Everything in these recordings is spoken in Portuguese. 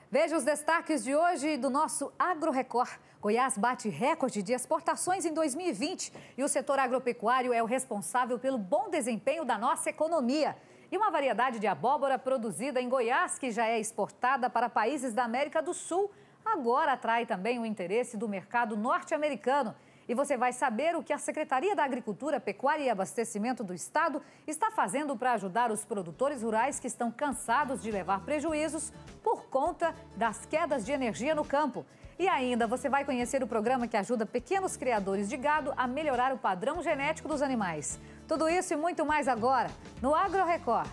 Veja os destaques de hoje do nosso Agro Record. Goiás bate recorde de exportações em 2020 e o setor agropecuário é o responsável pelo bom desempenho da nossa economia. E uma variedade de abóbora produzida em Goiás, que já é exportada para países da América do Sul, agora atrai também o interesse do mercado norte-americano. E você vai saber o que a Secretaria da Agricultura, Pecuária e Abastecimento do Estado está fazendo para ajudar os produtores rurais que estão cansados de levar prejuízos por conta das quedas de energia no campo. E ainda você vai conhecer o programa que ajuda pequenos criadores de gado a melhorar o padrão genético dos animais. Tudo isso e muito mais agora no Agro Record.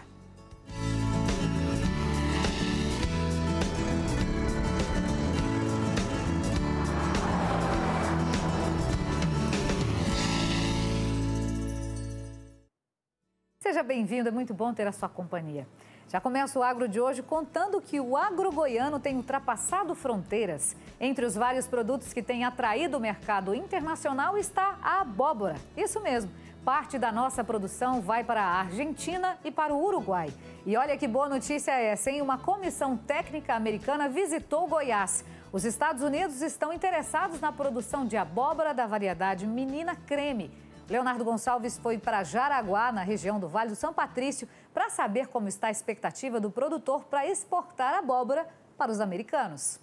Seja bem-vindo, é muito bom ter a sua companhia. Já começa o Agro de hoje contando que o agro goiano tem ultrapassado fronteiras. Entre os vários produtos que têm atraído o mercado internacional está a abóbora. Isso mesmo, parte da nossa produção vai para a Argentina e para o Uruguai. E olha que boa notícia essa, hein? Uma comissão técnica americana visitou Goiás. Os Estados Unidos estão interessados na produção de abóbora da variedade Menina Creme. Leonardo Gonçalves foi para Jaraguá, na região do Vale do São Patrício, para saber como está a expectativa do produtor para exportar abóbora para os americanos.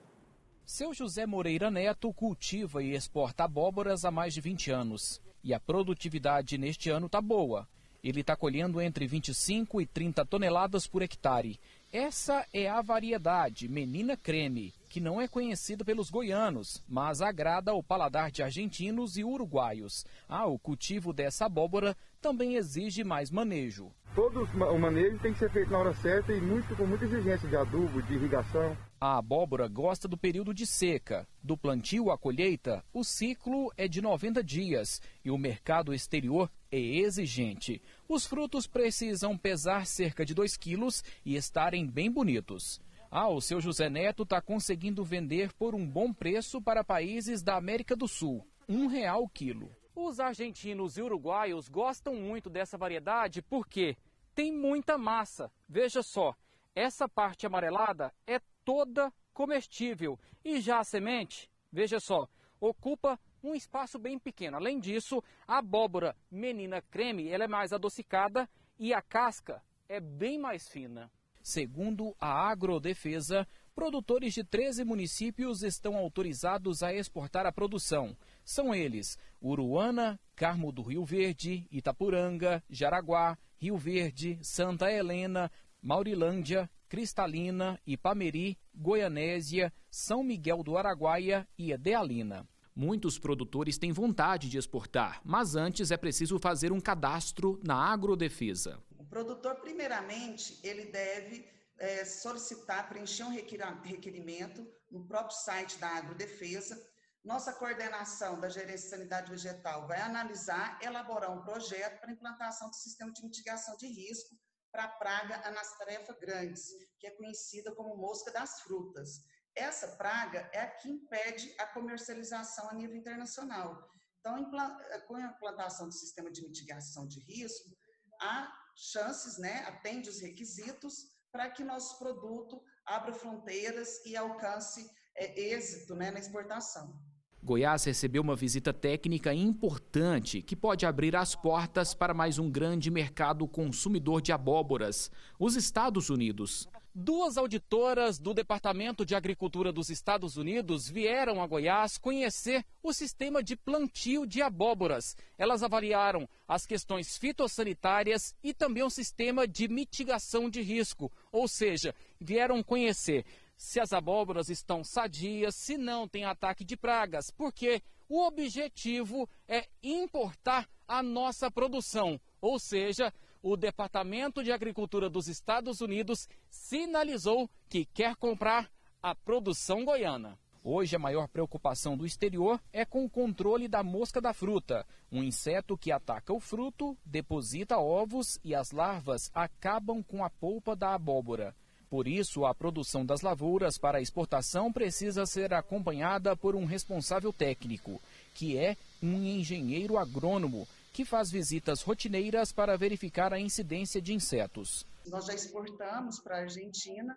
Seu José Moreira Neto cultiva e exporta abóboras há mais de 20 anos. E a produtividade neste ano está boa. Ele está colhendo entre 25 e 30 toneladas por hectare. Essa é a variedade Menina Creme, que não é conhecida pelos goianos, mas agrada ao paladar de argentinos e uruguaios. O cultivo dessa abóbora também exige mais manejo. Todo o manejo tem que ser feito na hora certa e com muita exigência de adubo, de irrigação. A abóbora gosta do período de seca. Do plantio à colheita, o ciclo é de 90 dias e o mercado exterior é exigente. Os frutos precisam pesar cerca de 2 quilos e estarem bem bonitos. O seu José Neto está conseguindo vender por um bom preço para países da América do Sul, R$1 o quilo. Os argentinos e uruguaios gostam muito dessa variedade porque tem muita massa. Veja só, essa parte amarelada é toda comestível e já a semente, veja só, ocupa um espaço bem pequeno. Além disso, a abóbora Menina Creme ela é mais adocicada e a casca é bem mais fina. Segundo a Agrodefesa, produtores de 13 municípios estão autorizados a exportar a produção. São eles Uruana, Carmo do Rio Verde, Itapuranga, Jaraguá, Rio Verde, Santa Helena, Maurilândia, Cristalina, Ipameri, Goianésia, São Miguel do Araguaia e Edealina. Muitos produtores têm vontade de exportar, mas antes é preciso fazer um cadastro na Agrodefesa. O produtor, primeiramente, ele deve solicitar, preencher um requerimento no próprio site da Agrodefesa. Nossa coordenação da Gerência de Sanidade Vegetal vai analisar, elaborar um projeto para implantação do sistema de mitigação de risco para a praga Anastarefa grandes, que é conhecida como mosca das frutas. Essa praga é a que impede a comercialização a nível internacional. Então, com a implantação do sistema de mitigação de risco, há chances, atende os requisitos para que nosso produto abra fronteiras e alcance êxito na exportação. Goiás recebeu uma visita técnica importante que pode abrir as portas para mais um grande mercado consumidor de abóboras, os Estados Unidos. 2 auditoras do Departamento de Agricultura dos Estados Unidos vieram a Goiás conhecer o sistema de plantio de abóboras. Elas avaliaram as questões fitossanitárias e também o sistema de mitigação de risco, ou seja, vieram conhecer se as abóboras estão sadias, se não tem ataque de pragas, porque o objetivo é importar a nossa produção, ou seja, o Departamento de Agricultura dos Estados Unidos sinalizou que quer comprar a produção goiana. Hoje, a maior preocupação do exterior é com o controle da mosca da fruta, um inseto que ataca o fruto, deposita ovos e as larvas acabam com a polpa da abóbora. Por isso, a produção das lavouras para exportação precisa ser acompanhada por um responsável técnico, que é um engenheiro agrônomo, que faz visitas rotineiras para verificar a incidência de insetos. Nós já exportamos para a Argentina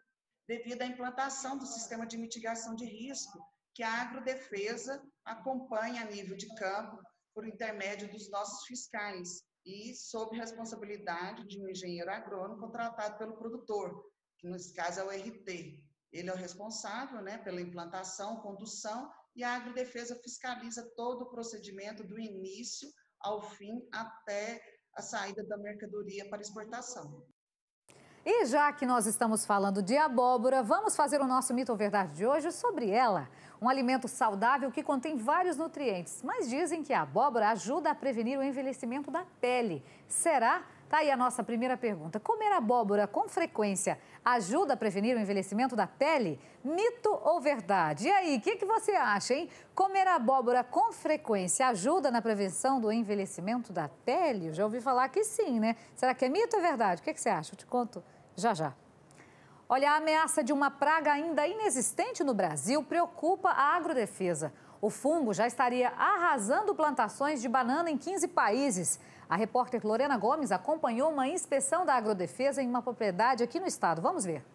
devido à implantação do sistema de mitigação de risco que a Agrodefesa acompanha a nível de campo por intermédio dos nossos fiscais e sob responsabilidade de um engenheiro agrônomo contratado pelo produtor, que nesse caso é o RT. Ele é o responsável, né, pela implantação, condução, e a Agrodefesa fiscaliza todo o procedimento do início ao fim até a saída da mercadoria para exportação. E já que nós estamos falando de abóbora, vamos fazer o nosso mito ou verdade de hoje sobre ela. Um alimento saudável que contém vários nutrientes, mas dizem que a abóbora ajuda a prevenir o envelhecimento da pele. Será? Tá aí a nossa primeira pergunta. Comer abóbora com frequência ajuda a prevenir o envelhecimento da pele? Mito ou verdade? E aí, o que você acha, hein? Comer abóbora com frequência ajuda na prevenção do envelhecimento da pele? Eu já ouvi falar que sim, né? Será que é mito ou verdade? O que você acha? Eu te conto já. Olha, a ameaça de uma praga ainda inexistente no Brasil preocupa a Agrodefesa. O fungo já estaria arrasando plantações de banana em 15 países. A repórter Lorena Gomes acompanhou uma inspeção da Agrodefesa em uma propriedade aqui no estado. Vamos ver.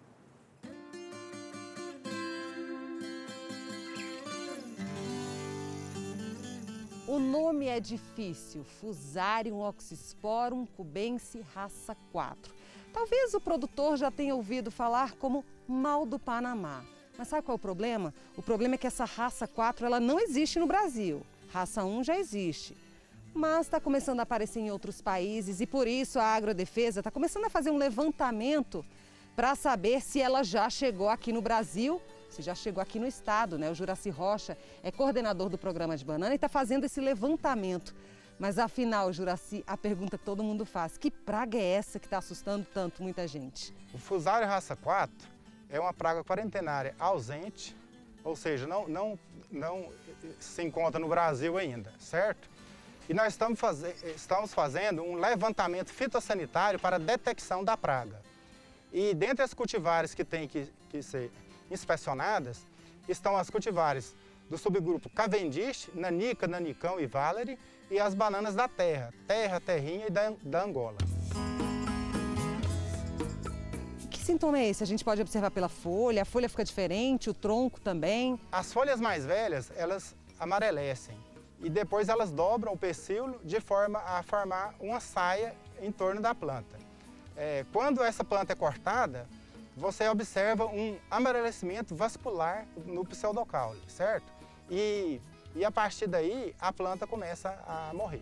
O nome é difícil, Fusarium oxysporum cubense raça 4. Talvez o produtor já tenha ouvido falar como mal do Panamá. Mas sabe qual é o problema? O problema é que essa raça 4 ela não existe no Brasil. Raça 1 já existe. Mas está começando a aparecer em outros países e por isso a Agrodefesa está começando a fazer um levantamento para saber se ela já chegou aqui no Brasil, se já chegou aqui no estado, né? O Juraci Rocha é coordenador do programa de banana e está fazendo esse levantamento. Mas afinal, Juraci, a pergunta que todo mundo faz, que praga é essa que está assustando tanto muita gente? O Fusarium raça 4 é uma praga quarentenária ausente, ou seja, não se encontra no Brasil ainda, certo? E nós estamos fazendo um levantamento fitossanitário para a detecção da praga. E dentre as cultivares que têm que ser inspecionadas, estão as cultivares do subgrupo Cavendish, Nanica, Nanicão e Valery, e as bananas da terra, terrinha e da Angola. Que sintoma é esse? A gente pode observar pela folha, a folha fica diferente, o tronco também? As folhas mais velhas, elas amarelecem e depois elas dobram o pecíolo de forma a formar uma saia em torno da planta. Quando essa planta é cortada, você observa um amarelecimento vascular no pseudocaule, certo? E a partir daí, a planta começa a morrer.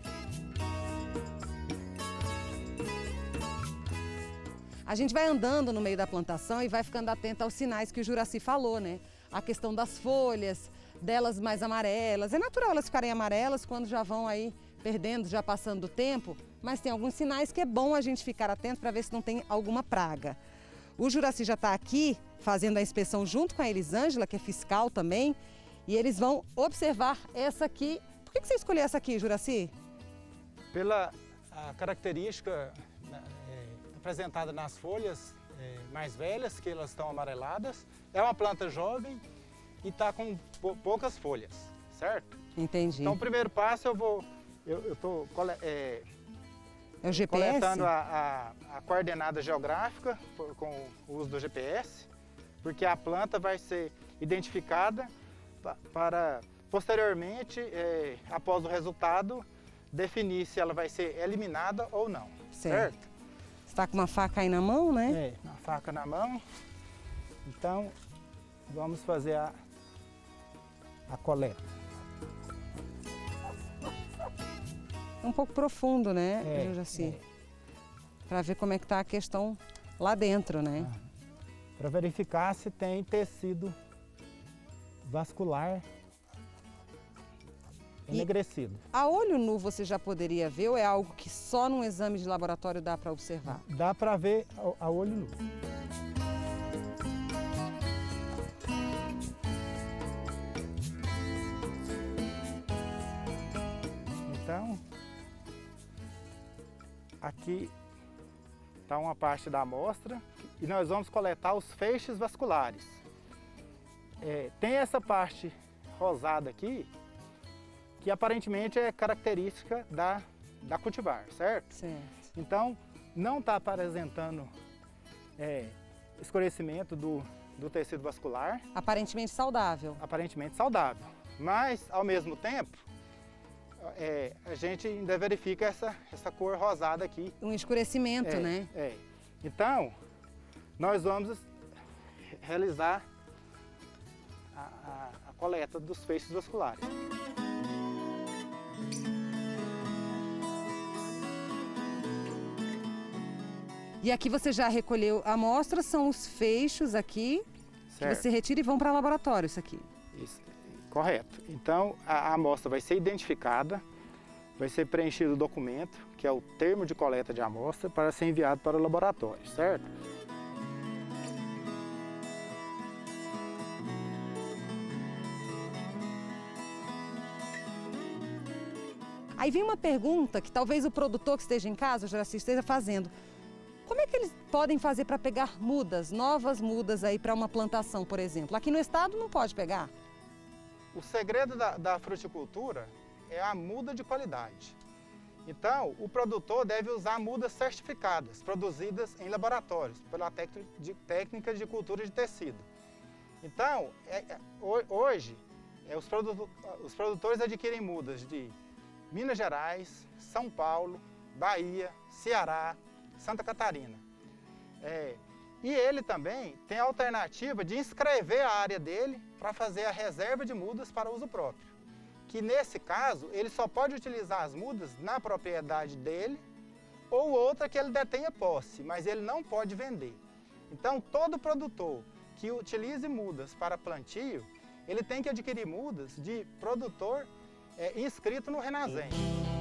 A gente vai andando no meio da plantação e vai ficando atento aos sinais que o Juraci falou, né? A questão das folhas, delas mais amarelas. É natural elas ficarem amarelas quando já vão aí perdendo, já passando do tempo, mas tem alguns sinais que é bom a gente ficar atento para ver se não tem alguma praga. O Juraci já está aqui fazendo a inspeção junto com a Elisângela, que é fiscal também, e eles vão observar essa aqui. Por que você escolheu essa aqui, Juraci? Pela característica apresentada nas folhas mais velhas, que elas estão amareladas. É uma planta jovem e está com poucas folhas, certo? Entendi. Então, o primeiro passo eu estou o GPS? Coletando a coordenada geográfica com o uso do GPS, porque a planta vai ser identificada para, posteriormente, após o resultado, definir se ela vai ser eliminada ou não, certo? Você está com uma faca aí na mão, né? Uma faca na mão. Então, vamos fazer a coleta. É um pouco profundo, né, Juraci? Para ver como é que está a questão lá dentro, né? Para verificar se tem tecido vascular enegrecido. A olho nu você já poderia ver ou é algo que só num exame de laboratório dá para observar? Dá para ver a olho nu. Então, aqui está uma parte da amostra e nós vamos coletar os feixes vasculares. Tem essa parte rosada aqui, que aparentemente é característica da cultivar, certo? Certo. Então, não está apresentando escurecimento do do tecido vascular. Aparentemente saudável. Aparentemente saudável. Mas, ao mesmo tempo, a gente ainda verifica essa cor rosada aqui. Um escurecimento, né? Então, nós vamos realizar a coleta dos feixes vasculares. E aqui você já recolheu a amostra, são os feixes aqui, certo, que você retira e vão para o laboratório, isso aqui. Isso, correto. Então, a amostra vai ser identificada, vai ser preenchido o documento, que é o termo de coleta de amostra, para ser enviado para o laboratório, certo? Aí vem uma pergunta que talvez o produtor que esteja em casa, o Juraci, esteja fazendo. Como é que eles podem fazer para pegar mudas, novas mudas aí para uma plantação, por exemplo? Aqui no estado não pode pegar? O segredo da fruticultura é a muda de qualidade. Então, o produtor deve usar mudas certificadas, produzidas em laboratórios, pela técnica de cultura de tecido. Então, hoje, os produtores adquirem mudas de Minas Gerais, São Paulo, Bahia, Ceará, Santa Catarina. E ele também tem a alternativa de inscrever a área dele para fazer a reserva de mudas para uso próprio. Que nesse caso, ele só pode utilizar as mudas na propriedade dele ou outra que ele detenha posse, mas ele não pode vender. Então, todo produtor que utilize mudas para plantio, ele tem que adquirir mudas de produtor inscrito no Renasem.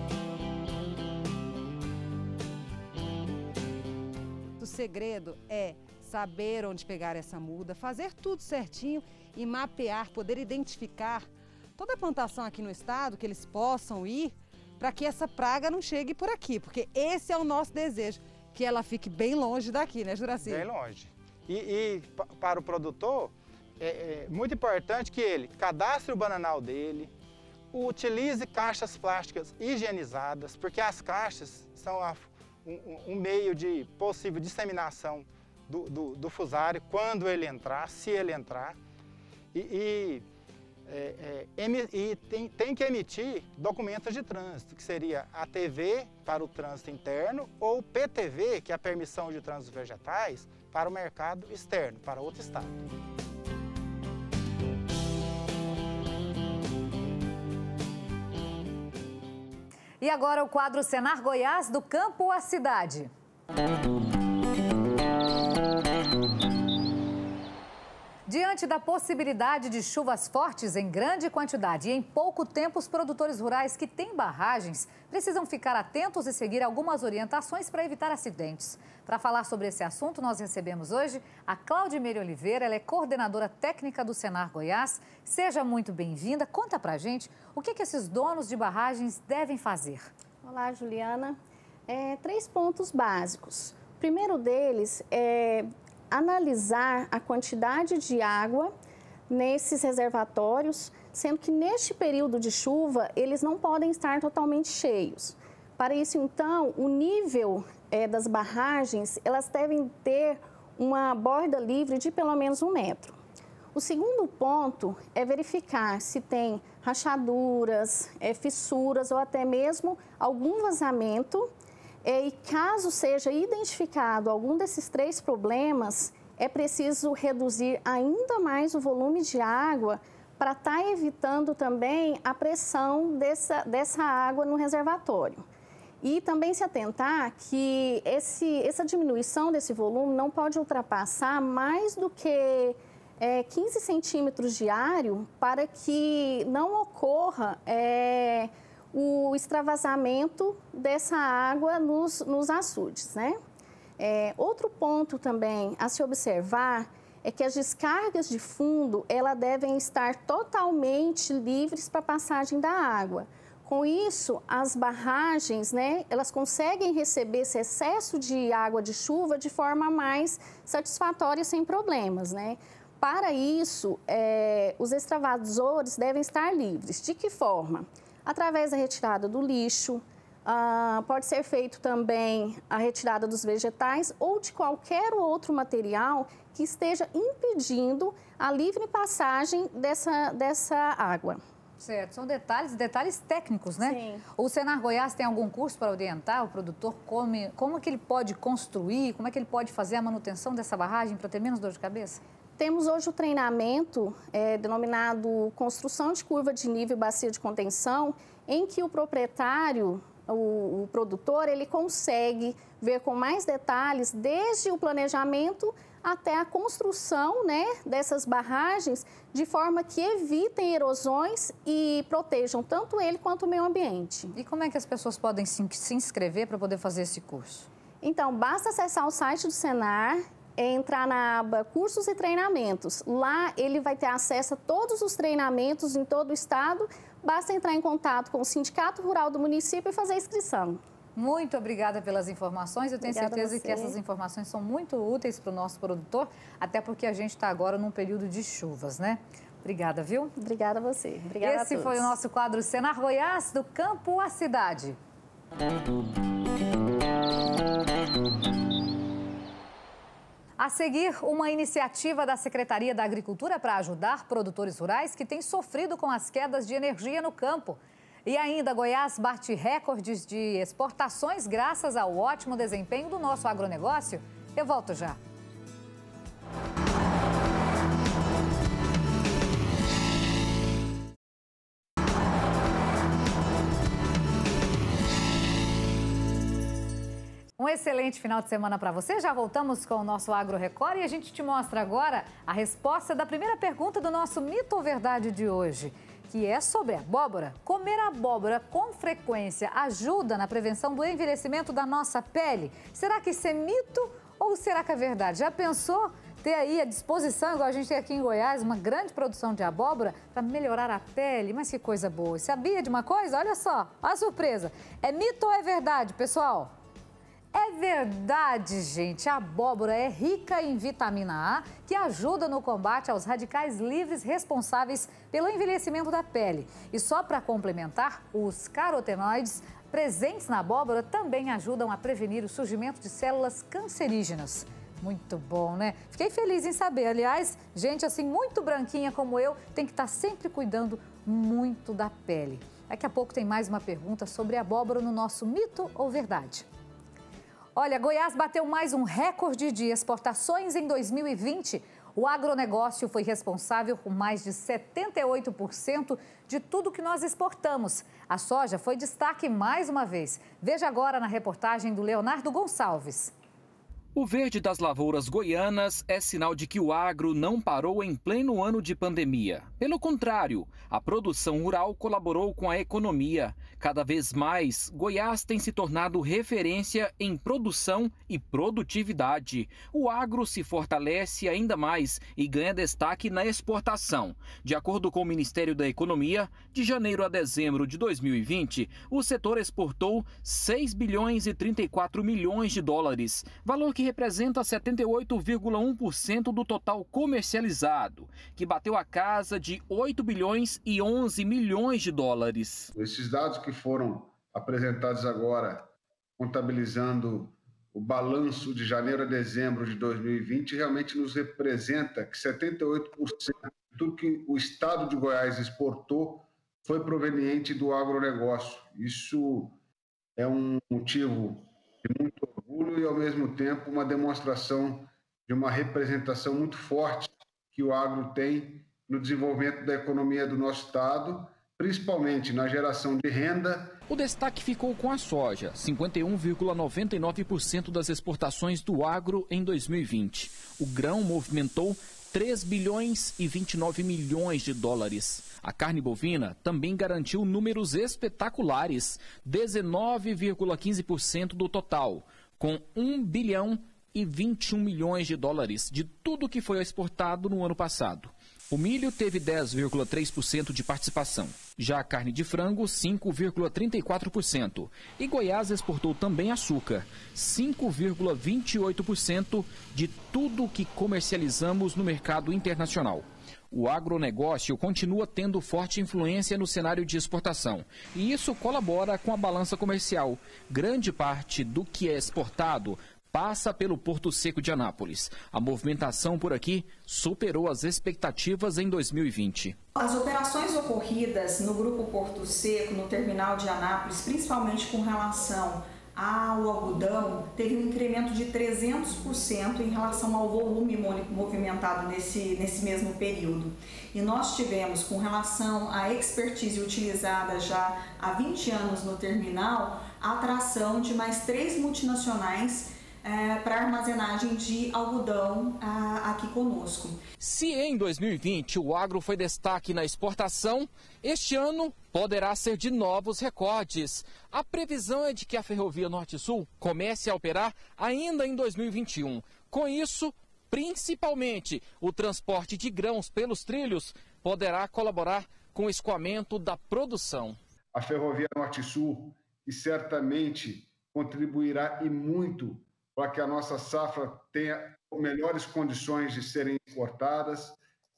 O segredo é saber onde pegar essa muda, fazer tudo certinho e mapear, poder identificar toda a plantação aqui no estado, que eles possam ir, para que essa praga não chegue por aqui, porque esse é o nosso desejo, que ela fique bem longe daqui, né, Juraci? Bem longe. E para o produtor, é muito importante que ele cadastre o bananal dele, utilize caixas plásticas higienizadas, porque as caixas são um meio de possível disseminação do fusário quando ele entrar, se ele entrar. E tem que emitir documentos de trânsito, que seria ATV para o trânsito interno ou PTV, que é a permissão de trânsito vegetais, para o mercado externo, para outro estado. E agora o quadro Senar Goiás, do campo à cidade. Diante da possibilidade de chuvas fortes em grande quantidade e em pouco tempo, os produtores rurais que têm barragens precisam ficar atentos e seguir algumas orientações para evitar acidentes. Para falar sobre esse assunto, nós recebemos hoje a Claudimeire Oliveira, ela é coordenadora técnica do Senar Goiás. Seja muito bem-vinda. Conta pra gente o que esses donos de barragens devem fazer. Olá, Juliana. 3 pontos básicos. O primeiro deles é analisar a quantidade de água nesses reservatórios, sendo que neste período de chuva eles não podem estar totalmente cheios. Para isso, então, o nível das barragens, elas devem ter uma borda livre de pelo menos 1 metro. O segundo ponto é verificar se tem rachaduras, fissuras ou até mesmo algum vazamento. E caso seja identificado algum desses 3 problemas, é preciso reduzir ainda mais o volume de água para estar evitando também a pressão dessa água no reservatório. E também se atentar que essa diminuição desse volume não pode ultrapassar mais do que 15 centímetros diário para que não ocorra o extravasamento dessa água nos açudes, né? Outro ponto também a se observar é que as descargas de fundo, elas devem estar totalmente livres para a passagem da água. Com isso, as barragens, né, elas conseguem receber esse excesso de água de chuva de forma mais satisfatória, sem problemas, né? Para isso, os extravasores devem estar livres. De que forma? Através da retirada do lixo, Pode ser feito também a retirada dos vegetais ou de qualquer outro material que esteja impedindo a livre passagem dessa água. Certo, são detalhes técnicos, né? Sim. O Senar Goiás tem algum curso para orientar o produtor como que ele pode construir, como é que ele pode fazer a manutenção dessa barragem para ter menos dor de cabeça? Temos hoje o treinamento denominado Construção de Curva de Nível e Bacia de Contenção, em que o proprietário, o produtor, ele consegue ver com mais detalhes, desde o planejamento até a construção, né, dessas barragens, de forma que evitem erosões e protejam tanto ele quanto o meio ambiente. E como é que as pessoas podem se inscrever para poder fazer esse curso? Então, basta acessar o site do Senar, entrar na aba Cursos e Treinamentos. Lá ele vai ter acesso a todos os treinamentos em todo o estado. Basta entrar em contato com o Sindicato Rural do município e fazer a inscrição. Muito obrigada pelas informações. Eu tenho certeza que essas informações são muito úteis para o nosso produtor, até porque a gente está agora num período de chuvas, né? Obrigada, viu? Obrigada a você. Obrigada a todos. Esse foi o nosso quadro Senar Goiás, do campo à cidade. A seguir, uma iniciativa da Secretaria da Agricultura para ajudar produtores rurais que têm sofrido com as quedas de energia no campo. E ainda, Goiás bate recordes de exportações graças ao ótimo desempenho do nosso agronegócio. Eu volto já. Um excelente final de semana para você. Já voltamos com o nosso Agro Record e a gente te mostra agora a resposta da primeira pergunta do nosso Mito ou Verdade de hoje, que é sobre abóbora. Comer abóbora com frequência ajuda na prevenção do envelhecimento da nossa pele? Será que isso é mito ou será que é verdade? Já pensou ter aí à disposição, igual a gente tem aqui em Goiás, uma grande produção de abóbora para melhorar a pele? Mas que coisa boa. Sabia de uma coisa? Olha só, a surpresa. É mito ou é verdade, pessoal? É verdade, gente. A abóbora é rica em vitamina A, que ajuda no combate aos radicais livres responsáveis pelo envelhecimento da pele. E só para complementar, os carotenoides presentes na abóbora também ajudam a prevenir o surgimento de células cancerígenas. Muito bom, né? Fiquei feliz em saber. Aliás, gente assim muito branquinha como eu tem que estar sempre cuidando muito da pele. Daqui a pouco tem mais uma pergunta sobre a abóbora no nosso Mito ou Verdade. Olha, Goiás bateu mais um recorde de exportações em 2020. O agronegócio foi responsável por mais de 78% de tudo que nós exportamos. A soja foi destaque mais uma vez. Veja agora na reportagem do Leonardo Gonçalves. O verde das lavouras goianas é sinal de que o agro não parou em pleno ano de pandemia. Pelo contrário, a produção rural colaborou com a economia. Cada vez mais, Goiás tem se tornado referência em produção e produtividade. O agro se fortalece ainda mais e ganha destaque na exportação. De acordo com o Ministério da Economia, de janeiro a dezembro de 2020, o setor exportou 6 bilhões e 34 milhões de dólares, valor que representa 78,1% do total comercializado, que bateu a casa de 8 bilhões e 11 milhões de dólares. Esses dados que foram apresentados agora, contabilizando o balanço de janeiro a dezembro de 2020, realmente nos representa que 78% de tudo que o estado de Goiás exportou foi proveniente do agronegócio. Isso é um motivo de muito orgulho e, ao mesmo tempo, uma demonstração de uma representação muito forte que o agro tem no desenvolvimento da economia do nosso estado, principalmente na geração de renda. O destaque ficou com a soja, 51,99% das exportações do agro em 2020. O grão movimentou 3 bilhões e 29 milhões de dólares. A carne bovina também garantiu números espetaculares, 19,15% do total, com 1 bilhão e 21 milhões de dólares de tudo que foi exportado no ano passado. O milho teve 10,3% de participação. Já a carne de frango, 5,34%. E Goiás exportou também açúcar, 5,28% de tudo que comercializamos no mercado internacional. O agronegócio continua tendo forte influência no cenário de exportação. E isso colabora com a balança comercial. Grande parte do que é exportado passa pelo Porto Seco de Anápolis. A movimentação por aqui superou as expectativas em 2020. As operações ocorridas no Grupo Porto Seco, no terminal de Anápolis, principalmente com relação ao algodão, teve um incremento de 300% em relação ao volume movimentado nesse mesmo período. E nós tivemos, com relação à expertise utilizada já há 20 anos no terminal, a atração de mais 3 multinacionais para armazenagem de algodão aqui conosco. Se em 2020 o agro foi destaque na exportação, este ano poderá ser de novos recordes. A previsão é de que a Ferrovia Norte-Sul comece a operar ainda em 2021. Com isso, principalmente o transporte de grãos pelos trilhos poderá colaborar com o escoamento da produção. A Ferrovia Norte-Sul, que certamente contribuirá e muito para que a nossa safra tenha melhores condições de serem exportadas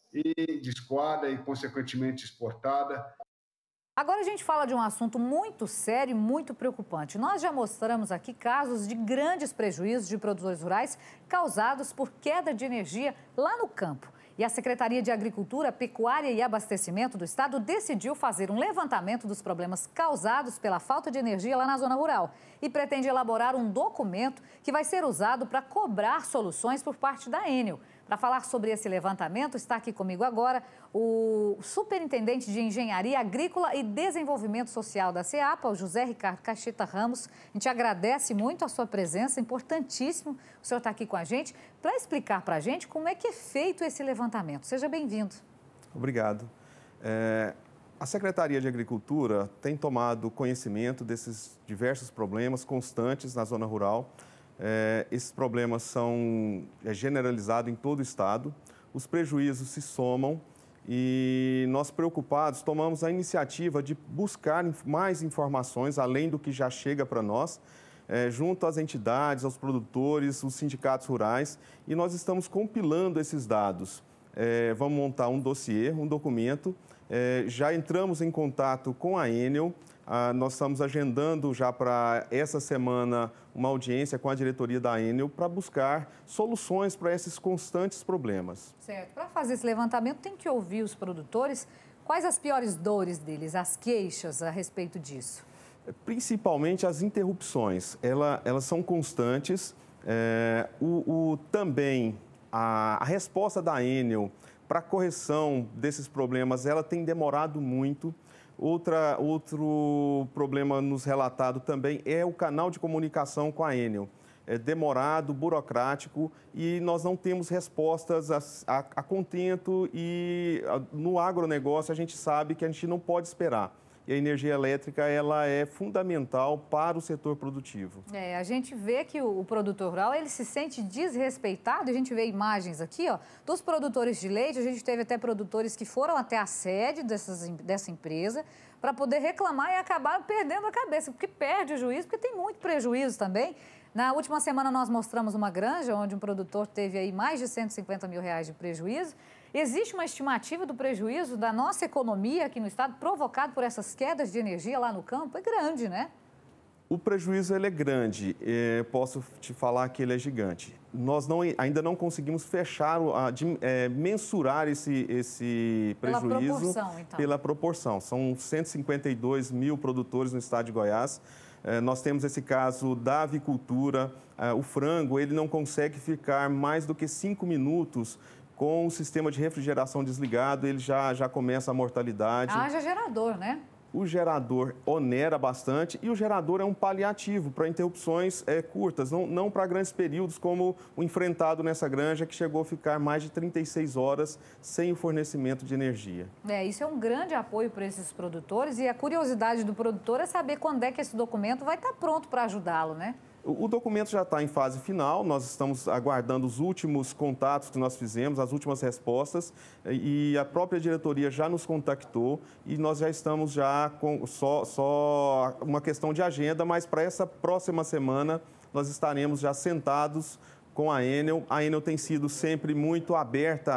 e de escoada e, consequentemente, exportada. Agora a gente fala de um assunto muito sério e muito preocupante. Nós já mostramos aqui casos de grandes prejuízos de produtores rurais causados por queda de energia lá no campo. E a Secretaria de Agricultura, Pecuária e Abastecimento do Estado decidiu fazer um levantamento dos problemas causados pela falta de energia lá na zona rural e pretende elaborar um documento que vai ser usado para cobrar soluções por parte da Enel. Para falar sobre esse levantamento, está aqui comigo agora o superintendente de Engenharia Agrícola e Desenvolvimento Social da CEAPA, o José Ricardo Cacheta Ramos. A gente agradece muito a sua presença, importantíssimo o senhor estar aqui com a gente para explicar para a gente como é que é feito esse levantamento. Seja bem-vindo. Obrigado. A Secretaria de Agricultura tem tomado conhecimento desses diversos problemas constantes na zona rural. Esses problemas são generalizados em todo o estado, os prejuízos se somam e nós, preocupados, tomamos a iniciativa de buscar mais informações, além do que já chega para nós, junto às entidades, aos produtores, os sindicatos rurais, e nós estamos compilando esses dados. Vamos montar um dossiê, um documento, já entramos em contato com a Enel. Nós estamos agendando já para essa semana uma audiência com a diretoria da Enel para buscar soluções para esses constantes problemas. Certo. Para fazer esse levantamento, tem que ouvir os produtores. Quais as piores dores deles, as queixas a respeito disso? Principalmente as interrupções. Elas são constantes. Também a resposta da Enel para a correção desses problemas, ela tem demorado muito. Outro problema nos relatado também é o canal de comunicação com a Enel. É demorado, burocrático e nós não temos respostas a contento e no agronegócio a gente sabe que a gente não pode esperar. E a energia elétrica ela é fundamental para o setor produtivo. A gente vê que o produtor rural ele se sente desrespeitado. A gente vê imagens aqui dos produtores de leite. A gente teve até produtores que foram até a sede dessa empresa para poder reclamar e acabaram perdendo a cabeça, porque perde o juízo, porque tem muito prejuízo também. Na última semana nós mostramos uma granja onde um produtor teve aí mais de R$150 mil de prejuízo. Existe uma estimativa do prejuízo da nossa economia aqui no estado provocado por essas quedas de energia lá no campo? É grande, né? O prejuízo ele é grande, posso te falar que ele é gigante. Nós ainda não conseguimos fechar, mensurar esse prejuízo pela proporção. São 152 mil produtores no estado de Goiás. Nós temos esse caso da avicultura. O frango ele não consegue ficar mais do que 5 minutos com o sistema de refrigeração desligado, ele já começa a mortalidade. Haja gerador, né? O gerador onera bastante e o gerador é um paliativo para interrupções curtas, não para grandes períodos como o enfrentado nessa granja, que chegou a ficar mais de 36 horas sem o fornecimento de energia. Isso é um grande apoio para esses produtores e a curiosidade do produtor é saber quando é que esse documento vai estar pronto para ajudá-lo, né? O documento já está em fase final, nós estamos aguardando os últimos contatos que nós fizemos, as últimas respostas, e a própria diretoria já nos contactou e nós já estamos com só uma questão de agenda, mas para essa próxima semana nós estaremos já sentados com a Enel. A Enel tem sido sempre muito aberta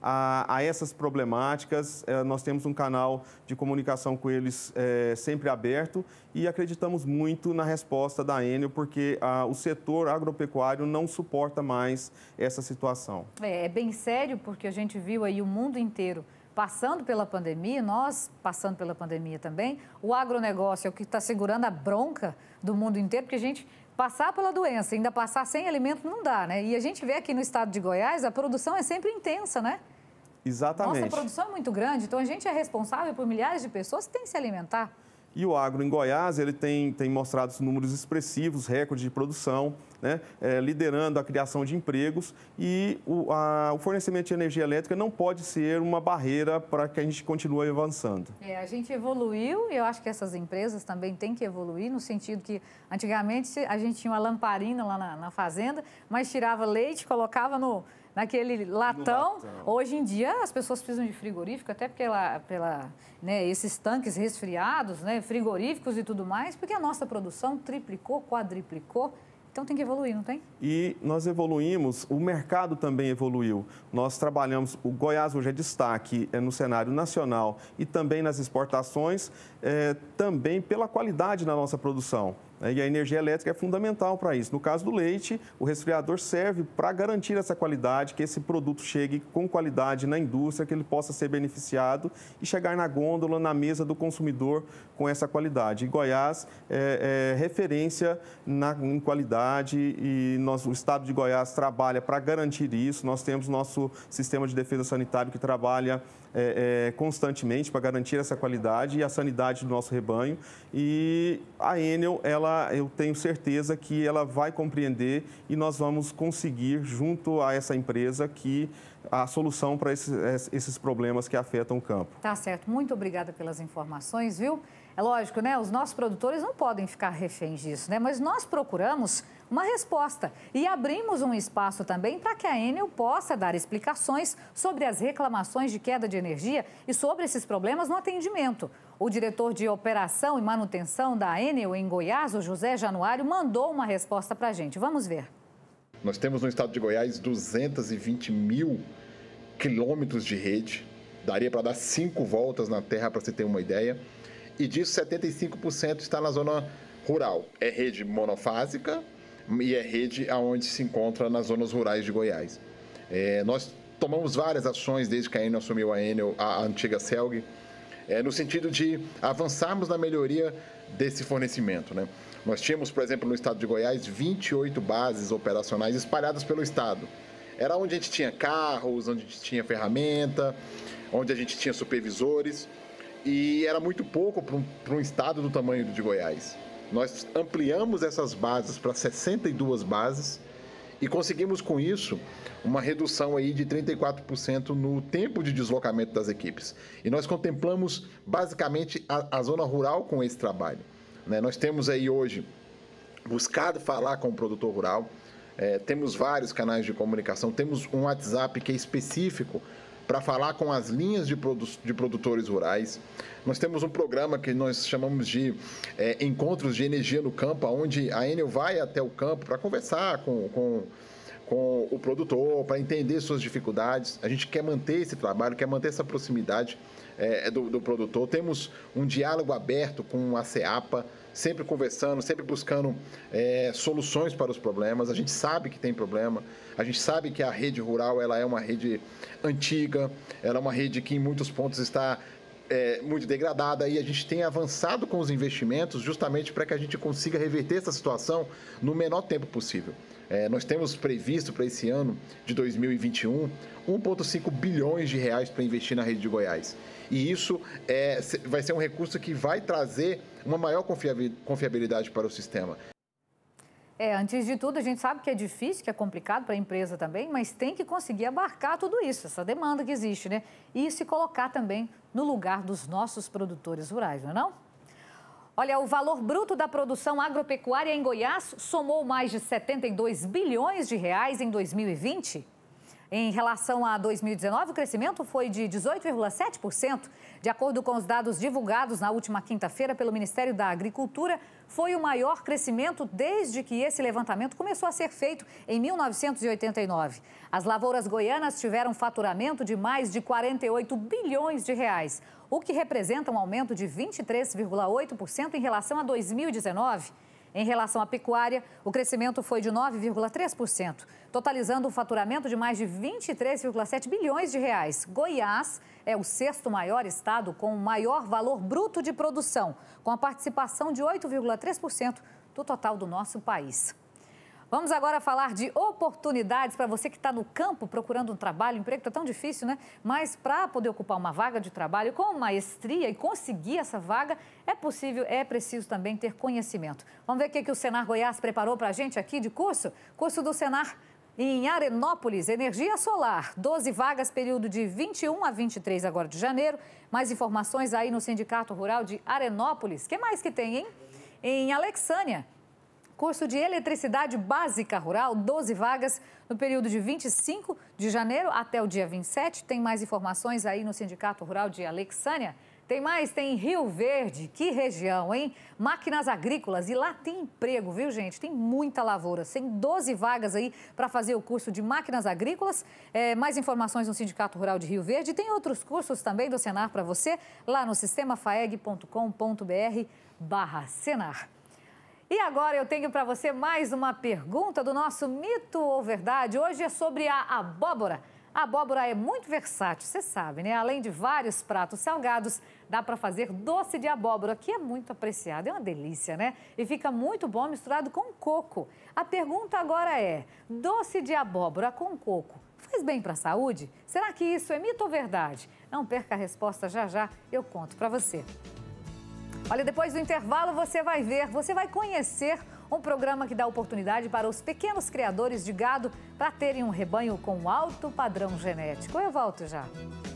a essas problemáticas. Nós temos um canal de comunicação com eles sempre aberto e acreditamos muito na resposta da Enel, porque o setor agropecuário não suporta mais essa situação. É bem sério, porque a gente viu aí o mundo inteiro passando pela pandemia, nós passando pela pandemia também. O agronegócio é o que está segurando a bronca do mundo inteiro, porque a gente passar pela doença, ainda passar sem alimento, não dá, né? E a gente vê aqui no estado de Goiás, a produção é sempre intensa, né? Exatamente. Nossa produção é muito grande, então a gente é responsável por milhares de pessoas que têm que se alimentar. E o agro em Goiás, ele tem mostrado números expressivos, recordes de produção, né? Liderando a criação de empregos, e o fornecimento de energia elétrica não pode ser uma barreira para que a gente continue avançando. A gente evoluiu e eu acho que essas empresas também têm que evoluir, no sentido que antigamente a gente tinha uma lamparina lá na fazenda, mas tirava leite, colocava naquele latão. Hoje em dia as pessoas precisam de frigorífico, até porque esses tanques resfriados, né, frigoríficos e tudo mais, porque a nossa produção triplicou, quadriplicou. Então tem que evoluir, não tem? E nós evoluímos, o mercado também evoluiu. Nós trabalhamos, o Goiás hoje é destaque no cenário nacional e também nas exportações, também pela qualidade da nossa produção. E a energia elétrica é fundamental para isso. No caso do leite, o resfriador serve para garantir essa qualidade, que esse produto chegue com qualidade na indústria, que ele possa ser beneficiado e chegar na gôndola, na mesa do consumidor com essa qualidade. E Goiás é referência em qualidade e o estado de Goiás trabalha para garantir isso. Nós temos nosso sistema de defesa sanitário que trabalha constantemente para garantir essa qualidade e a sanidade do nosso rebanho. E a Enel, eu tenho certeza que ela vai compreender e nós vamos conseguir, junto a essa empresa, a solução para esses problemas que afetam o campo. Tá certo. Muito obrigada pelas informações, viu? É lógico, né? Os nossos produtores não podem ficar reféns disso, né? Mas nós procuramos uma resposta e abrimos um espaço também para que a Enel possa dar explicações sobre as reclamações de queda de energia e sobre esses problemas no atendimento. O diretor de operação e manutenção da Enel em Goiás, o José Januário, mandou uma resposta para a gente. Vamos ver. Nós temos no estado de Goiás 220 mil quilômetros de rede. Daria para dar 5 voltas na terra, para você ter uma ideia. E disso, 75% está na zona rural. É rede monofásica e é rede onde se encontra nas zonas rurais de Goiás. Nós tomamos várias ações desde que a Enel assumiu a antiga CELG, no sentido de avançarmos na melhoria desse fornecimento, né? Nós tínhamos, por exemplo, no estado de Goiás, 28 bases operacionais espalhadas pelo estado. Era onde a gente tinha carros, onde a gente tinha ferramenta, onde a gente tinha supervisores, e era muito pouco para um estado do tamanho de Goiás. Nós ampliamos essas bases para 62 bases e conseguimos com isso uma redução aí de 34% no tempo de deslocamento das equipes. E nós contemplamos basicamente a zona rural com esse trabalho, né? Nós temos aí hoje buscado falar com o produtor rural, temos vários canais de comunicação, temos um WhatsApp que é específico para falar com as linhas de produtores rurais. Nós temos um programa que nós chamamos de Encontros de Energia no Campo, onde a Enel vai até o campo para conversar com o produtor, para entender suas dificuldades. A gente quer manter esse trabalho, quer manter essa proximidade do produtor. Temos um diálogo aberto com a CEAPA, sempre conversando, sempre buscando soluções para os problemas. A gente sabe que tem problema, a gente sabe que a rede rural ela é uma rede antiga, ela é uma rede que em muitos pontos está muito degradada, e a gente tem avançado com os investimentos justamente para que a gente consiga reverter essa situação no menor tempo possível. Nós temos previsto para esse ano de 2021 1,5 bilhões de reais para investir na rede de Goiás. E isso vai ser um recurso que vai trazer uma maior confiabilidade para o sistema. Antes de tudo, a gente sabe que é difícil, que é complicado para a empresa também, mas tem que conseguir abarcar tudo isso, essa demanda que existe, né? E se colocar também no lugar dos nossos produtores rurais, não é não? Olha, o valor bruto da produção agropecuária em Goiás somou mais de 72 bilhões de reais em 2020. Em relação a 2019, o crescimento foi de 18,7%. De acordo com os dados divulgados na última quinta-feira pelo Ministério da Agricultura, foi o maior crescimento desde que esse levantamento começou a ser feito em 1989. As lavouras goianas tiveram faturamento de mais de 48 bilhões de reais, o que representa um aumento de 23,8% em relação a 2019. Em relação à pecuária, o crescimento foi de 9,3%, totalizando um faturamento de mais de 23,7 bilhões de reais. Goiás é o sexto maior estado com o maior valor bruto de produção, com a participação de 8,3% do total do nosso país. Vamos agora falar de oportunidades para você que está no campo procurando um trabalho. O emprego está tão difícil, né? Mas para poder ocupar uma vaga de trabalho com maestria e conseguir essa vaga, é preciso também ter conhecimento. Vamos ver o que o Senar Goiás preparou para a gente aqui de curso? Curso do Senar em Arenópolis, energia solar, 12 vagas, período de 21 a 23 agora de janeiro. Mais informações aí no Sindicato Rural de Arenópolis. O que mais que tem, hein? Em Alexânia. Curso de Eletricidade Básica Rural, 12 vagas no período de 25 de janeiro até o dia 27. Tem mais informações aí no Sindicato Rural de Alexânia. Tem mais, tem Rio Verde, que região, hein? Máquinas agrícolas, e lá tem emprego, viu, gente? Tem muita lavoura, tem 12 vagas aí para fazer o curso de máquinas agrícolas. Mais informações no Sindicato Rural de Rio Verde. Tem outros cursos também do Senar para você, lá no sistemafaeg.com.br/Senar. E agora eu tenho para você mais uma pergunta do nosso Mito ou Verdade. Hoje é sobre a abóbora. A abóbora é muito versátil, você sabe, né? Além de vários pratos salgados, dá para fazer doce de abóbora, que é muito apreciado. É uma delícia, né? E fica muito bom misturado com coco. A pergunta agora é, doce de abóbora com coco faz bem para a saúde? Será que isso é mito ou verdade? Não perca a resposta já, eu conto para você. Olha, depois do intervalo você vai conhecer um programa que dá oportunidade para os pequenos criadores de gado para terem um rebanho com alto padrão genético. Eu volto já.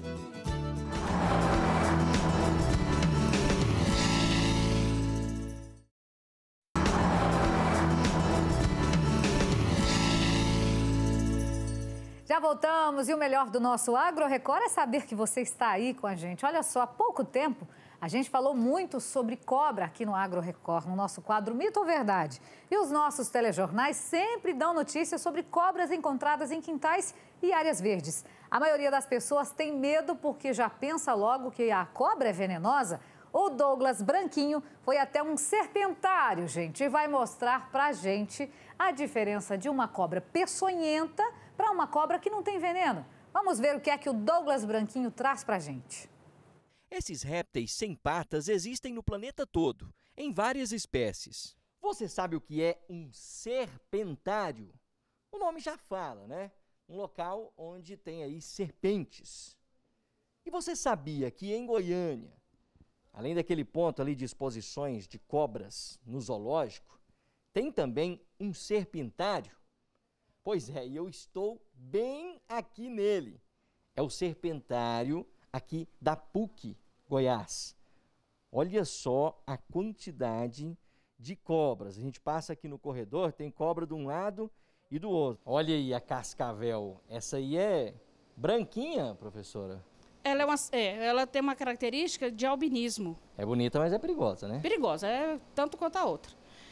Já voltamos e o melhor do nosso Agro Record é saber que você está aí com a gente. Olha só, há pouco tempo a gente falou muito sobre cobra aqui no Agro Record, no nosso quadro Mito ou Verdade. E os nossos telejornais sempre dão notícias sobre cobras encontradas em quintais e áreas verdes. A maioria das pessoas tem medo porque já pensa logo que a cobra é venenosa. O Douglas Branquinho foi até um serpentário, gente, e vai mostrar pra gente a diferença de uma cobra peçonhenta para uma cobra que não tem veneno. Vamos ver o que é que o Douglas Branquinho traz pra gente. Esses répteis sem patas existem no planeta todo, em várias espécies. Você sabe o que é um serpentário? O nome já fala, né? Um local onde tem aí serpentes. E você sabia que em Goiânia, além daquele ponto ali de exposições de cobras no zoológico, tem também um serpentário? Pois é, e eu estou bem aqui nele. É o serpentário aqui da PUC Goiás. Olha só a quantidade de cobras. A gente passa aqui no corredor, tem cobra de um lado e do outro. Olha aí a cascavel. Essa aí é branquinha, professora? Ela tem uma característica de albinismo. É bonita, mas é perigosa, né? Perigosa, tanto quanto a outra.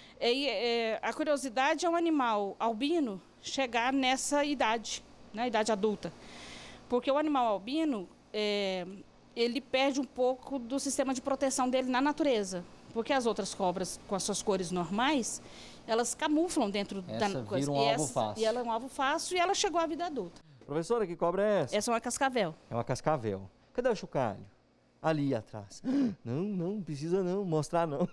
A curiosidade é um animal albino chegar nessa idade, na idade adulta. Porque o animal albino, ele perde um pouco do sistema de proteção dele na natureza. Porque as outras cobras, com as suas cores normais, elas camuflam dentro da coisa. Vira um alvo fácil. E ela é um alvo fácil e ela chegou à vida adulta. Professora, que cobra é essa? Essa é uma cascavel. É uma cascavel. Cadê o chocalho? Ali atrás. Não precisa não, mostrar não.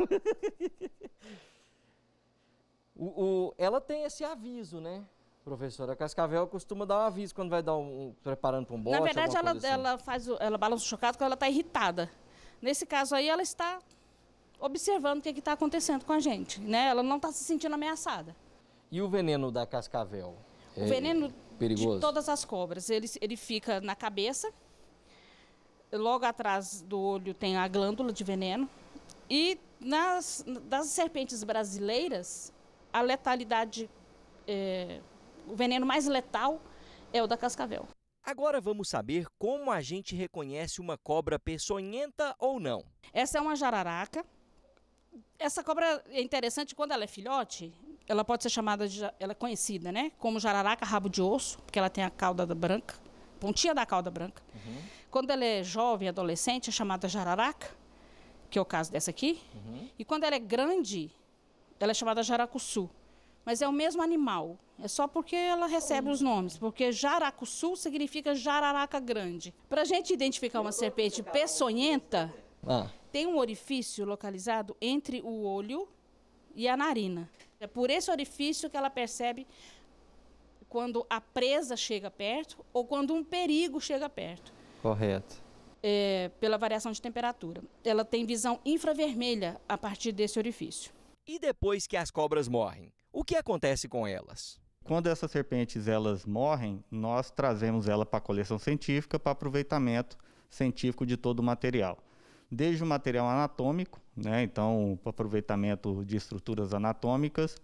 Ela tem esse aviso, né? Professora, a cascavel costuma dar um aviso quando vai dar preparando para um bote. Na verdade, ela balança o chocado quando ela está irritada. Nesse caso aí, ela está observando o que está acontecendo com a gente, né? Ela não está se sentindo ameaçada. E o veneno da cascavel? O veneno perigoso? De todas as cobras, ele fica na cabeça, logo atrás do olho tem a glândula de veneno. E das serpentes brasileiras, a letalidade, o veneno mais letal é o da cascavel. Agora vamos saber como a gente reconhece uma cobra peçonhenta ou não. Essa é uma jararaca. Essa cobra é interessante quando ela é filhote, ela pode ser chamada, ela é conhecida, né, como jararaca rabo de osso, porque ela tem a cauda branca, pontinha da cauda branca. Quando ela é jovem, adolescente, é chamada jararaca, que é o caso dessa aqui. E quando ela é grande, ela é chamada jaracuçu. Mas é o mesmo animal, é só porque ela recebe os nomes, porque jaracuçu significa jararaca grande. Para a gente identificar uma serpente peçonhenta, tem um orifício localizado entre o olho e a narina. É por esse orifício que ela percebe quando a presa chega perto ou quando um perigo chega perto. Correto. Pela variação de temperatura. Ela tem visão infravermelha a partir desse orifício. E depois que as cobras morrem, o que acontece com elas? Quando essas serpentes elas morrem, nós trazemos ela para a coleção científica para aproveitamento científico de todo o material. Desde o material anatômico, né, então para aproveitamento de estruturas anatômicas,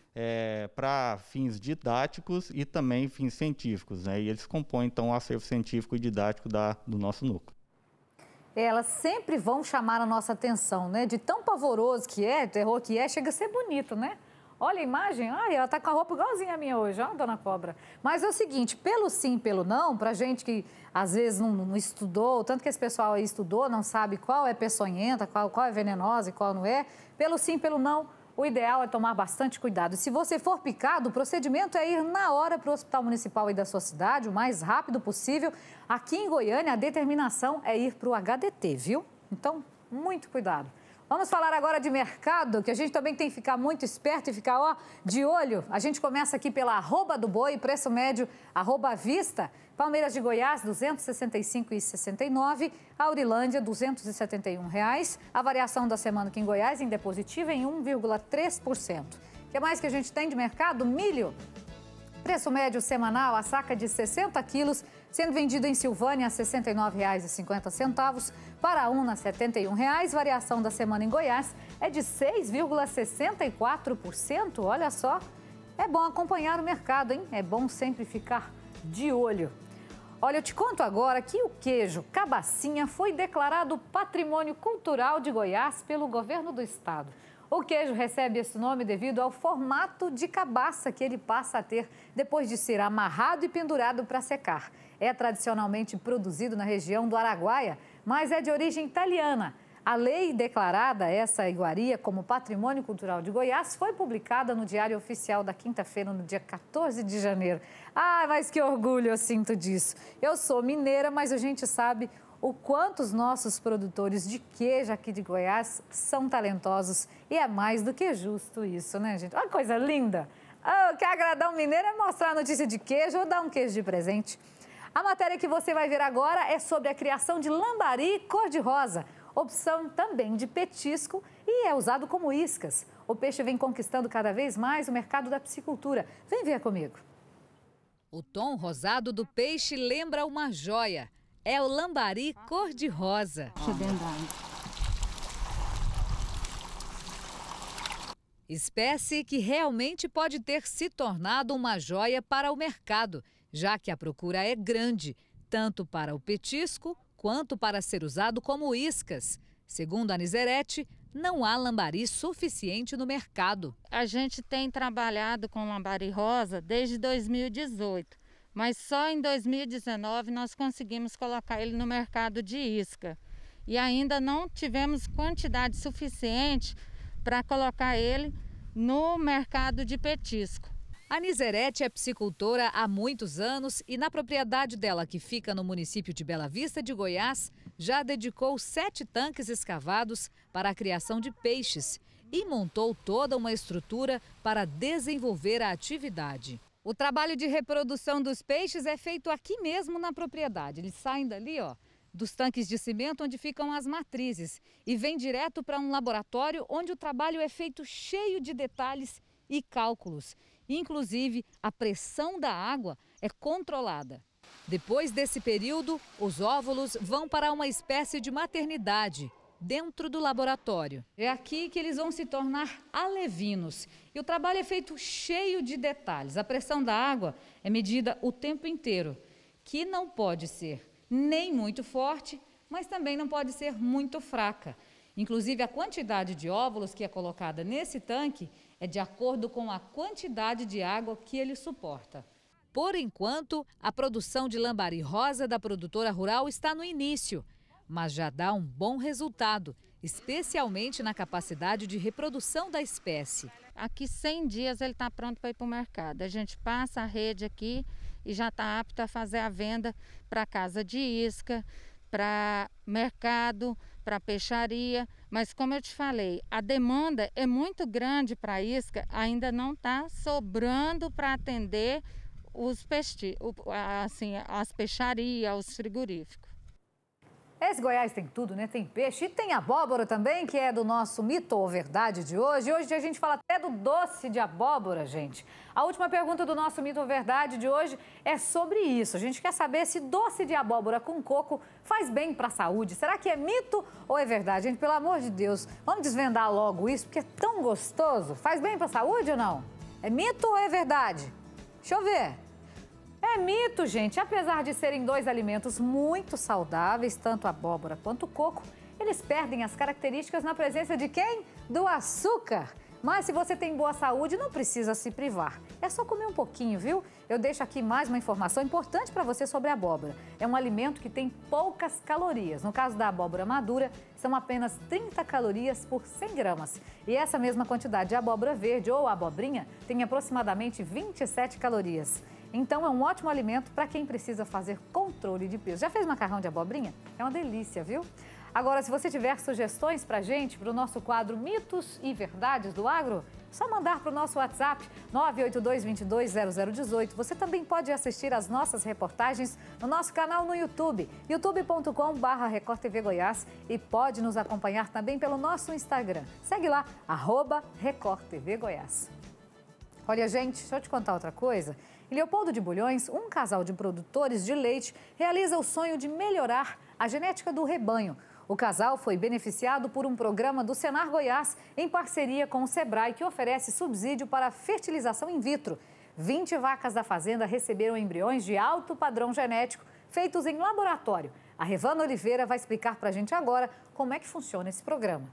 para fins didáticos e também fins científicos, né, e eles compõem então o acervo científico e didático do nosso núcleo. Elas sempre vão chamar a nossa atenção, né? De tão pavoroso que é, terror que é, chega a ser bonito, né? Olha a imagem, ela tá com a roupa igualzinha a minha hoje, ó, dona Cobra. Mas é o seguinte, pelo sim, pelo não, pra gente que às vezes não estudou, tanto que esse pessoal aí estudou, não sabe qual é peçonhenta, qual é venenosa e qual não é, pelo sim, pelo não, o ideal é tomar bastante cuidado. Se você for picado, o procedimento é ir na hora para o hospital municipal aí da sua cidade, o mais rápido possível. Aqui em Goiânia, a determinação é ir para o HDT, viu? Então, muito cuidado. Vamos falar agora de mercado, que a gente também tem que ficar muito esperto e ficar, de olho. A gente começa aqui pela arroba do boi, preço médio, arroba vista. Palmeiras de Goiás, R$ 265,69. Aurilândia, R$ 271. A variação da semana aqui em Goiás, em depositivo, em 1,3%. O que mais que a gente tem de mercado? Milho. Preço médio semanal, a saca de 60 quilos, sendo vendido em Silvânia a R$ 69,50. Paraúna, R$ 71. Variação da semana em Goiás é de 6,64%. Olha só, é bom acompanhar o mercado, hein? É bom sempre ficar de olho. Olha, eu te conto agora que o queijo cabacinha foi declarado Patrimônio Cultural de Goiás pelo governo do estado. O queijo recebe esse nome devido ao formato de cabaça que ele passa a ter depois de ser amarrado e pendurado para secar. É tradicionalmente produzido na região do Araguaia, mas é de origem italiana. A lei declarada essa iguaria como Patrimônio Cultural de Goiás foi publicada no Diário Oficial da quinta-feira, no dia 14 de janeiro. Ah, mas que orgulho eu sinto disso. Eu sou mineira, mas a gente sabe o quanto os nossos produtores de queijo aqui de Goiás são talentosos. E é mais do que justo isso, né, gente? Olha que coisa linda. Quer agradar um mineiro é mostrar a notícia de queijo ou dar um queijo de presente. A matéria que você vai ver agora é sobre a criação de lambari cor-de-rosa, opção também de petisco e é usado como iscas. O peixe vem conquistando cada vez mais o mercado da piscicultura. Vem ver comigo. O tom rosado do peixe lembra uma joia. É o lambari cor-de-rosa. Espécie que realmente pode ter se tornado uma joia para o mercado, já que a procura é grande, tanto para o petisco quanto para ser usado como iscas. Segundo a Nizerete, não há lambari suficiente no mercado. A gente tem trabalhado com lambari rosa desde 2018, mas só em 2019 nós conseguimos colocar ele no mercado de isca. E ainda não tivemos quantidade suficiente para colocar ele no mercado de petisco. A Nizerete é piscicultora há muitos anos e na propriedade dela, que fica no município de Bela Vista de Goiás, já dedicou 7 tanques escavados para a criação de peixes e montou toda uma estrutura para desenvolver a atividade. O trabalho de reprodução dos peixes é feito aqui mesmo na propriedade. Eles saem dali, dos tanques de cimento onde ficam as matrizes e vêm direto para um laboratório onde o trabalho é feito cheio de detalhes e cálculos. Inclusive, a pressão da água é controlada. Depois desse período, os óvulos vão para uma espécie de maternidade. dentro do laboratório. É aqui que eles vão se tornar alevinos. E o trabalho é feito cheio de detalhes. A pressão da água é medida o tempo inteiro, que não pode ser nem muito forte, mas também não pode ser muito fraca. Inclusive, a quantidade de óvulos que é colocada nesse tanque é de acordo com a quantidade de água que ele suporta. Por enquanto, a produção de lambari rosa da produtora rural está no início, mas já dá um bom resultado, especialmente na capacidade de reprodução da espécie. Aqui 100 dias ele está pronto para ir para o mercado. A gente passa a rede aqui e já está apto a fazer a venda para casa de isca, para mercado, para peixaria, mas como eu te falei, a demanda é muito grande para a isca, ainda não está sobrando para atender as peixarias, os frigoríficos. Esse Goiás tem tudo, né? Tem peixe e tem abóbora também, que é do nosso Mito ou Verdade de hoje. Hoje a gente fala até do doce de abóbora, gente. A última pergunta do nosso Mito ou Verdade de hoje é sobre isso. A gente quer saber se doce de abóbora com coco faz bem para a saúde. Será que é mito ou é verdade? Gente, pelo amor de Deus, vamos desvendar logo isso, porque é tão gostoso. Faz bem para a saúde ou não? É mito ou é verdade? Deixa eu ver. É mito, gente. Apesar de serem dois alimentos muito saudáveis, tanto a abóbora quanto o coco, eles perdem as características na presença de quem? Do açúcar. Mas se você tem boa saúde, não precisa se privar. É só comer um pouquinho, viu? Eu deixo aqui mais uma informação importante para você sobre a abóbora. É um alimento que tem poucas calorias. No caso da abóbora madura, são apenas 30 calorias por 100 gramas. E essa mesma quantidade de abóbora verde ou abobrinha tem aproximadamente 27 calorias. Então, é um ótimo alimento para quem precisa fazer controle de peso. Já fez macarrão de abobrinha? É uma delícia, viu? Agora, se você tiver sugestões para a gente, para o nosso quadro Mitos e Verdades do Agro, é só mandar para o nosso WhatsApp 982220018. Você também pode assistir às nossas reportagens no nosso canal no YouTube, youtube.com/RecordTVGoiás, e pode nos acompanhar também pelo nosso Instagram. Segue lá, @RecordTVGoiás. Olha, gente, deixa eu te contar outra coisa. Em Leopoldo de Bulhões, um casal de produtores de leite realiza o sonho de melhorar a genética do rebanho. O casal foi beneficiado por um programa do Senar Goiás em parceria com o Sebrae, que oferece subsídio para fertilização in vitro. 20 vacas da fazenda receberam embriões de alto padrão genético feitos em laboratório. A Revana Oliveira vai explicar para a gente agora como é que funciona esse programa.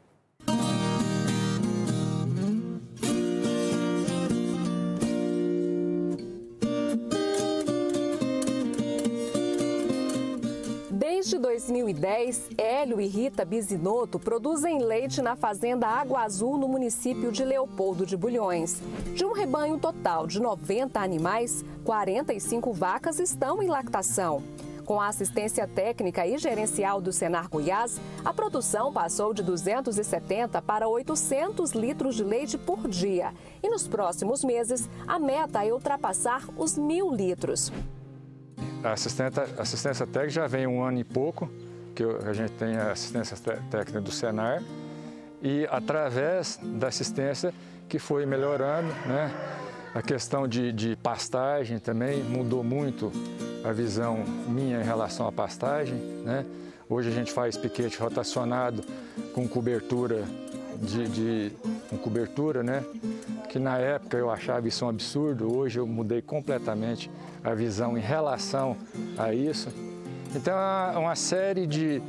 Desde 2010, Hélio e Rita Bisinotto produzem leite na fazenda Água Azul, no município de Leopoldo de Bulhões. De um rebanho total de 90 animais, 45 vacas estão em lactação. Com a assistência técnica e gerencial do Senar Goiás, a produção passou de 270 para 800 litros de leite por dia. E nos próximos meses, a meta é ultrapassar os 1.000 litros. A assistência técnica já vem 1 ano e pouco, que a gente tem a assistência técnica do Senar, e através da assistência que foi melhorando, né? A questão de pastagem também mudou muito a visão minha em relação à pastagem, né? Hoje a gente faz piquete rotacionado com cobertura né? Que na época eu achava isso um absurdo, hoje eu mudei completamente a visão em relação a isso. Então é uma série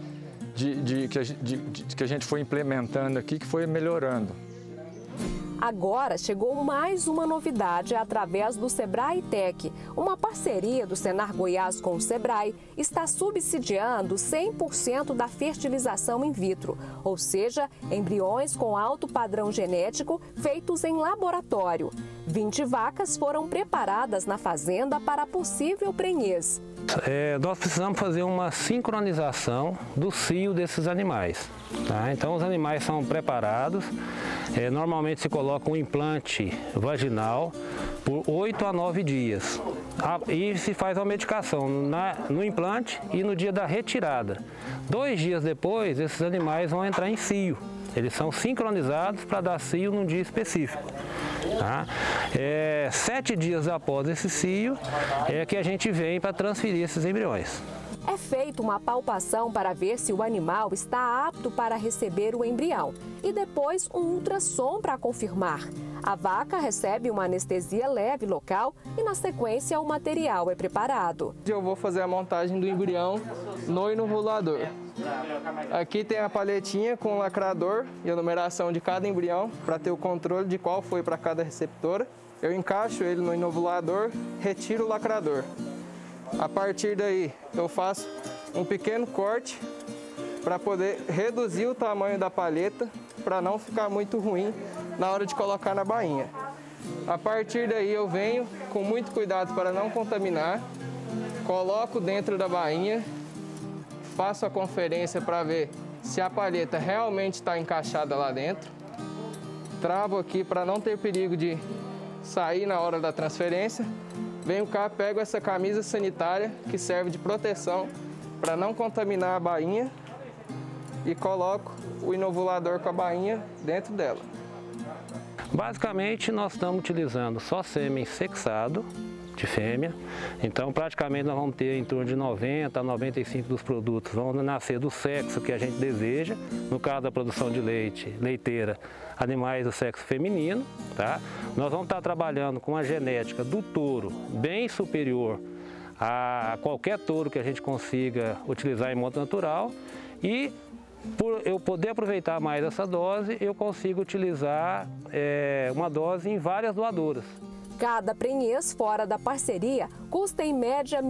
que a gente foi implementando aqui, que foi melhorando. Agora chegou mais uma novidade através do Sebrae Tech. Uma parceria do Senar Goiás com o Sebrae está subsidiando 100% da fertilização in vitro, ou seja, embriões com alto padrão genético feitos em laboratório. 20 vacas foram preparadas na fazenda para possível prenhez. Nós precisamos fazer uma sincronização do cio desses animais. Tá? Então os animais são preparados, normalmente se coloca um implante vaginal por 8 a 9 dias. E se faz uma medicação no implante e no dia da retirada. 2 dias depois, esses animais vão entrar em cio. Eles são sincronizados para dar cio num dia específico. Tá? 7 dias após esse cio é que a gente vem para transferir esses embriões. É feita uma palpação para ver se o animal está apto para receber o embrião e depois um ultrassom para confirmar. A vaca recebe uma anestesia leve local e, na sequência, o material é preparado. Eu vou fazer a montagem do embrião no inovulador. Aqui tem a paletinha com o lacrador e a numeração de cada embrião para ter o controle de qual foi para cada receptora. Eu encaixo ele no inovulador, retiro o lacrador. A partir daí, eu faço um pequeno corte para poder reduzir o tamanho da paleta, para não ficar muito ruim na hora de colocar na bainha. A partir daí, eu venho com muito cuidado para não contaminar, coloco dentro da bainha, faço a conferência para ver se a paleta realmente está encaixada lá dentro, travo aqui para não ter perigo de sair na hora da transferência. Venho cá, pego essa camisa sanitária que serve de proteção para não contaminar a bainha e coloco o inovulador com a bainha dentro dela. Basicamente, nós estamos utilizando só sêmen sexado de fêmea, então praticamente nós vamos ter em torno de 90 a 95 dos produtos vão nascer do sexo que a gente deseja, no caso da produção de leite, leiteira, animais do sexo feminino, tá? Nós vamos estar trabalhando com a genética do touro bem superior a qualquer touro que a gente consiga utilizar em modo natural e por eu poder aproveitar mais essa dose, eu consigo utilizar uma dose em várias doadoras. Cada prenhez fora da parceria custa em média R$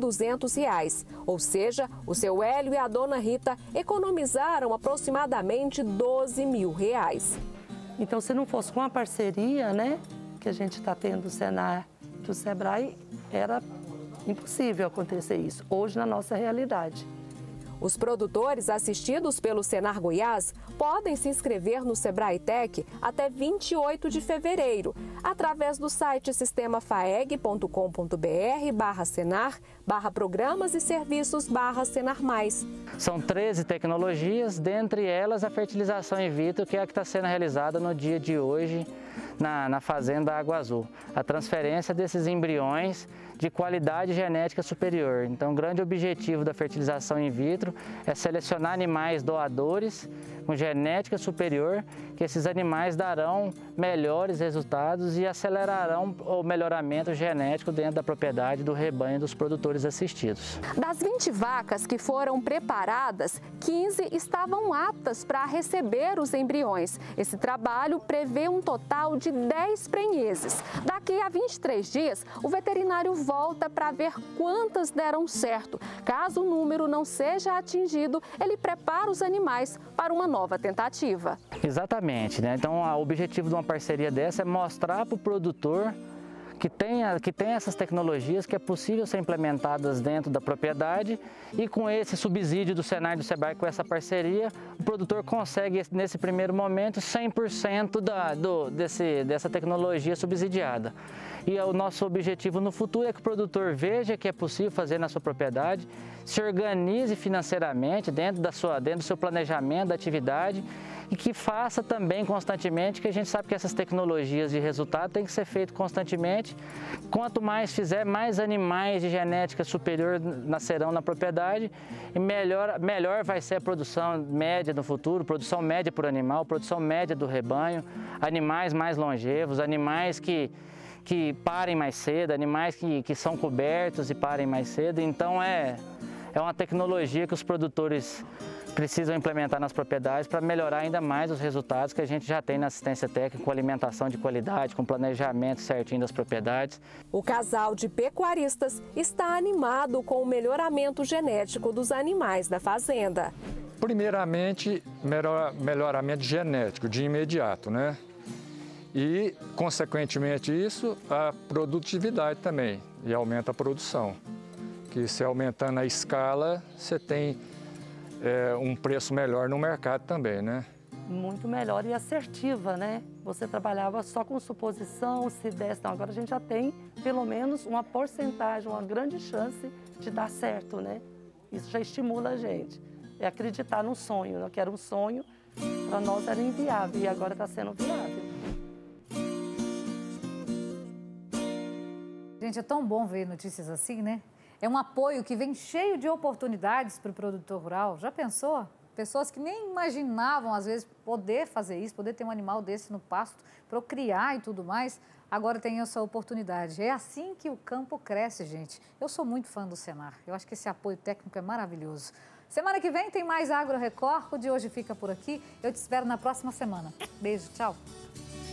1.200, ou seja, o seu Hélio e a dona Rita economizaram aproximadamente R$ 12 mil. Então, se não fosse com a parceria, né, que a gente está tendo do Senar, do Sebrae, era impossível acontecer isso, hoje na nossa realidade. Os produtores assistidos pelo Senar Goiás podem se inscrever no Sebrae Tech até 28 de fevereiro, através do site sistemafaeg.com.br/senar/programas e serviços/senar mais. São 13 tecnologias, dentre elas a fertilização in vitro, que é a que está sendo realizada no dia de hoje na Fazenda Água Azul. A transferência desses embriões de qualidade genética superior. Então, o grande objetivo da fertilização in vitro é selecionar animais doadores com genética superior, que esses animais darão melhores resultados e acelerarão o melhoramento genético dentro da propriedade do rebanho dos produtores assistidos. Das 20 vacas que foram preparadas, 15 estavam aptas para receber os embriões. Esse trabalho prevê um total de 10 prenhezes. Daqui a 23 dias, o veterinário volta para ver quantas deram certo. Caso o número não seja atingido, ele prepara os animais para uma nova tentativa. Exatamente, né? Então, o objetivo de uma parceria dessa é mostrar para o produtor que tem essas tecnologias que é possível ser implementadas dentro da propriedade e com esse subsídio do Senar e do Sebrae, com essa parceria, o produtor consegue, nesse primeiro momento, 100% dessa tecnologia subsidiada. E o nosso objetivo no futuro é que o produtor veja que é possível fazer na sua propriedade, se organize financeiramente dentro do seu planejamento da atividade e que faça também constantemente, que a gente sabe que essas tecnologias de resultado têm que ser feitas constantemente. Quanto mais fizer, mais animais de genética superior nascerão na propriedade e melhor vai ser a produção média no futuro, produção média por animal, produção média do rebanho, animais mais longevos, animais que parem mais cedo, animais que são cobertos e parem mais cedo. Então é uma tecnologia que os produtores precisam implementar nas propriedades para melhorar ainda mais os resultados que a gente já tem na assistência técnica, com alimentação de qualidade, com planejamento certinho das propriedades. O casal de pecuaristas está animado com o melhoramento genético dos animais da fazenda. Primeiramente, melhoramento genético de imediato, né? E, consequentemente isso, a produtividade também, e aumenta a produção. Que se aumentando a escala, você tem um preço melhor no mercado também, né? Muito melhor e assertiva, né? Você trabalhava só com suposição, se desse, não. Agora a gente já tem pelo menos uma porcentagem, uma grande chance de dar certo, né? Isso já estimula a gente. É acreditar no sonho, né? Que era um sonho, para nós era inviável e agora está sendo viável. Gente, é tão bom ver notícias assim, né? É um apoio que vem cheio de oportunidades para o produtor rural. Já pensou? Pessoas que nem imaginavam, às vezes, poder fazer isso, poder ter um animal desse no pasto, procriar e tudo mais, agora tem essa oportunidade. É assim que o campo cresce, gente. Eu sou muito fã do Senar. Eu acho que esse apoio técnico é maravilhoso. Semana que vem tem mais Agro Record. O de hoje fica por aqui. Eu te espero na próxima semana. Beijo, tchau.